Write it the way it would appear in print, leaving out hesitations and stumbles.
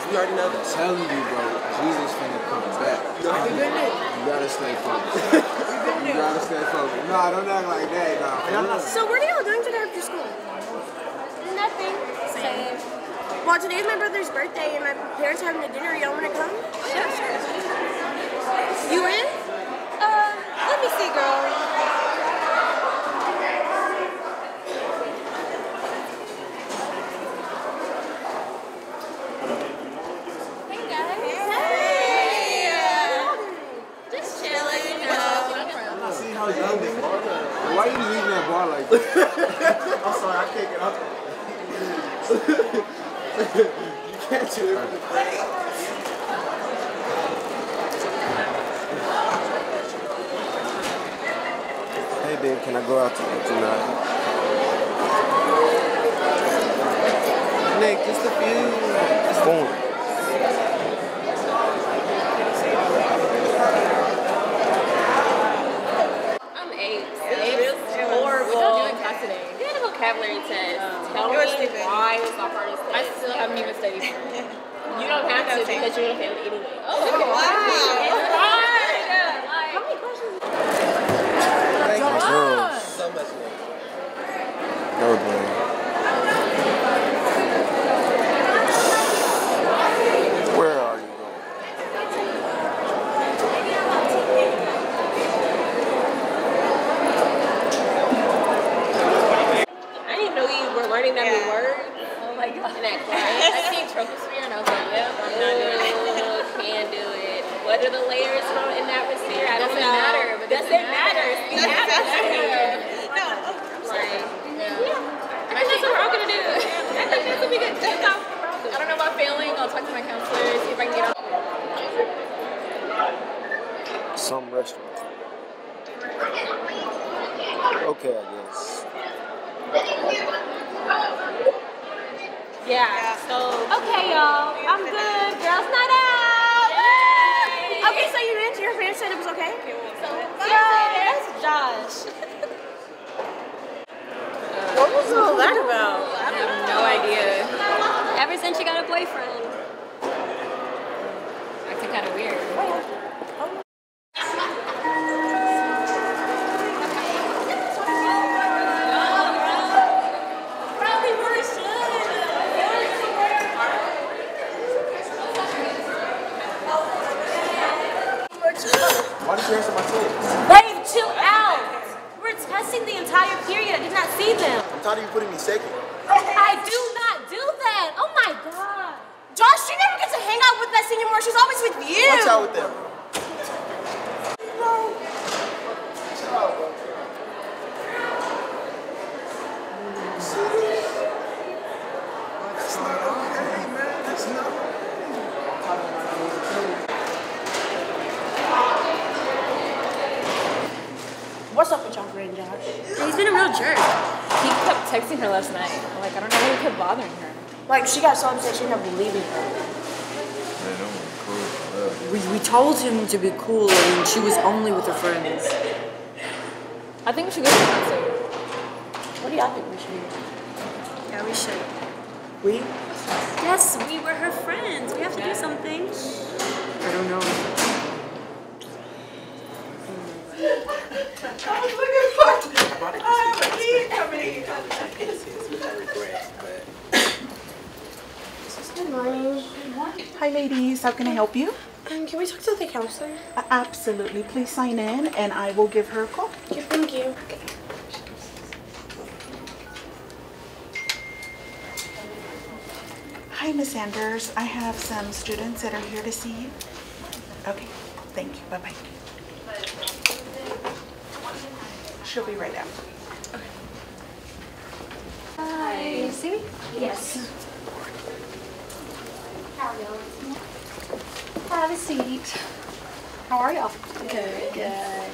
You already know that. I'm telling you, bro, Jesus finna come back. You gotta stay focused. You gotta stay focused. No, don't act like that, nah. So what are y'all doing today after school? Nothing. Same. Well, today's my brother's birthday and my parents are having a dinner. Y'all wanna come? Sure. You in? Let me see, girl. Hey, guys. Hey. Just chilling, you know. I see how young this bar is. Why you leaving that bar like that? I'm sorry, I can't get up. You can't do it. Hey, babe, can I go out tonight? Nick, just a few. Just going. I'm 8. It's horrible. What y'all doing class today? We had a vocabulary test. Tell me why was the hardest test. I still haven't even studied for it. You don't have to because you're gonna fail it anyway. Oh, okay. Wow. It's hard. Like, how many questions? Thank you. Girls. So much more. No, bro. Where are you going? I didn't even know you were learning that new word. Oh my god. In that class. I seen troposphere and I was like, yep, I'm not doing it. Can't do it. What are the layers in that atmosphere? I don't know. Doesn't matter. But doesn't matter. It matters. No. Like, yeah. I think that's what we're all gonna do. I think that's what we could do. I don't know about failing. I'll talk to my counselor, see if I can get out. Some restaurant. Okay, I guess. Yeah. So. Okay, y'all. I'm good. Girls' night out. Yay! Okay, so you didn't. Your parents said it was okay. That's Josh. What was all that about? I have no idea. Ever since she got a boyfriend. Acting kind of weird. Why did you answer my text? Babe, chill out. We're testing the entire period. I did not see them. I'm tired of you putting me second. I do not do that. Oh my god. Josh, she never gets to hang out with us anymore. She's always with you. Watch out with them. What's up with y'all, Grant Josh? He's been a real jerk. He kept texting her last night. Like, I don't know why he kept bothering her. Like, she got so upset she ended up leaving her. Man, I'm cool. We told him to be cool and she was only with her friends. I think we should go to the concert. What do y'all think we should do? Yeah, we should. We? Yes, we were her friends. We have to do something. I don't know. I was looking for a kid coming. Good morning. Hi ladies, how can I help you? Can we talk to the counselor? Absolutely, please sign in and I will give her a call. Okay, thank you. Hi Miss Sanders, I have some students that are here to see you. Okay, thank you, bye-bye. She'll be right out. Hi. Can you see me? Yes. How are y'all? Have a seat. How are y'all? Good. Good.